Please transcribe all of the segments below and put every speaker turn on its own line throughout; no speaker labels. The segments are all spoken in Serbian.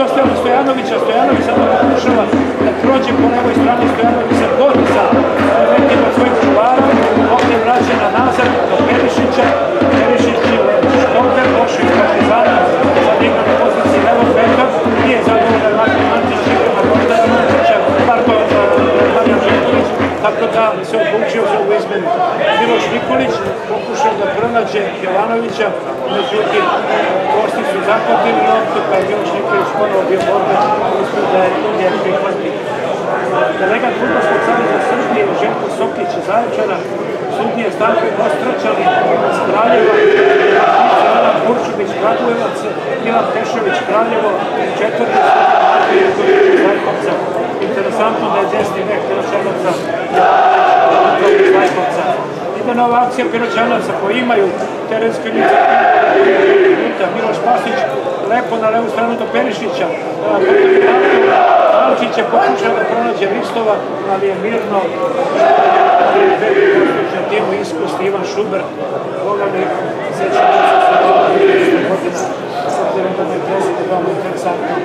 ostavili Stojanovića, Stojanović sada pokušava da prođe po levoj strani, Stojanović se godi sa nekim od svojih čuvara, ovdje vraćena nazad do Perišića, Perišić je štoper, došao iz Partizana, sad igra na poziciji levog beka, nije zadovoljan Marko Antić, igra na Bogdana Mantića, Marko Živković, tako da se odlučio za ovu izmenu. Miloš Nikolić pokušao da pronađe Jovanovića, međutim, gosti su zahvatili loptu, pa je Miloš Nikolić ponovo bio borben, uspio da je prihvati. Delegat Fudbalskog saveza Srbije Željko Sokić iz Zaječara, sudije Stanko Ostračani iz Kraljeva, Alan Kurčubić Kragujevac, Milan Tešović Kraljevo, četvrti sudija Marko Jevković iz Zajkovca. Interesantno da je desni bek Piroćanaca iz Zajkovca. Ide nova akcija Piroćanaca koji imaju terensku inicijativu. Miloš Pasić lepo na levu stranu do Perišića. Malčić je pokušao da pronađe Ristova, ali je mirno na timu iskusti Ivan Šubert. Koga mi sećam da se s obzirom da mi je prezide veoma interesantno.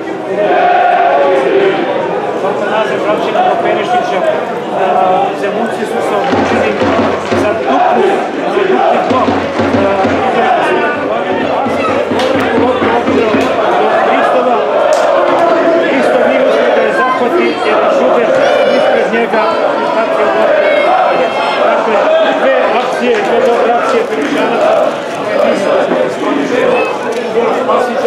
Kako naziv vraćena do Perišića, Zemunci su se odlučili za dupli blok. Isto nije uspio da je zahvati jer Šubert ispred njega izbacio loptu. Dakle, dve dobre akcije Piroćanaca koje nisu iskorištene. Miloš Pasić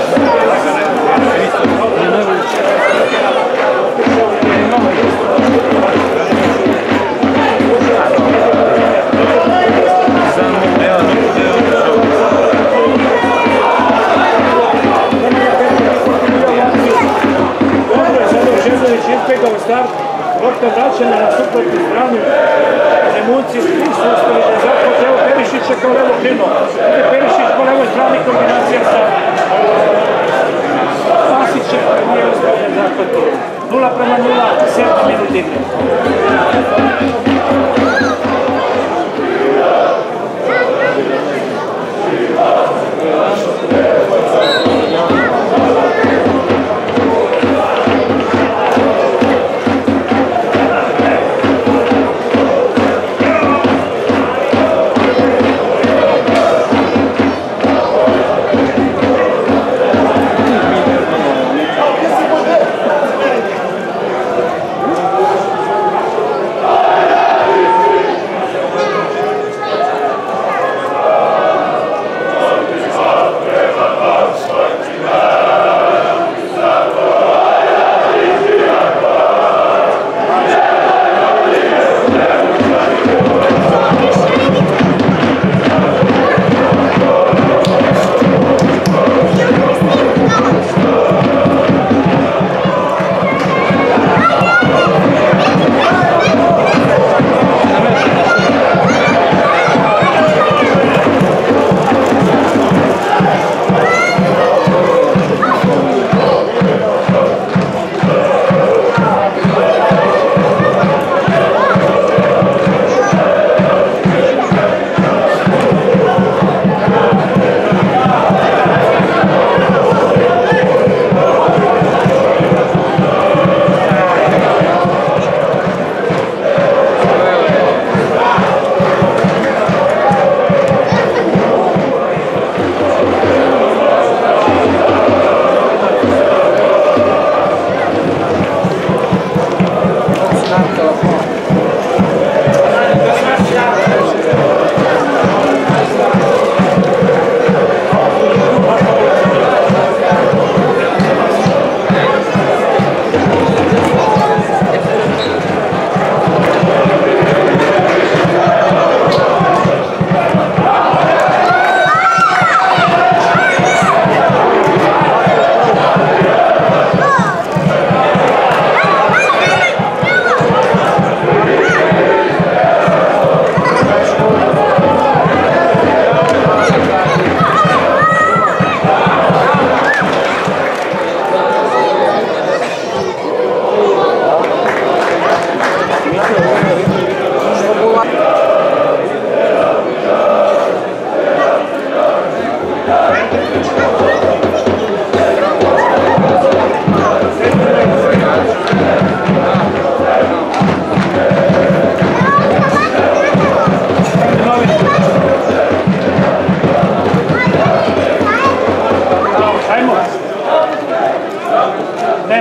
izbjegao start, lopta vraćena na suprotnu stranu, Zemunci nisu uspeli da zahvate, evo Perišić je kao levo krilo, ide Perišić po levoj strani kombinacija sa Pasićem koji nije uspeli da zahvate, 0:0, 7 minut igre.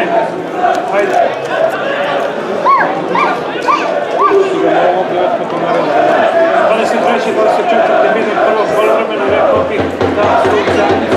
Hajde. Dvadeset treći, 24. minut prvog poluvremena, rekao bih da su za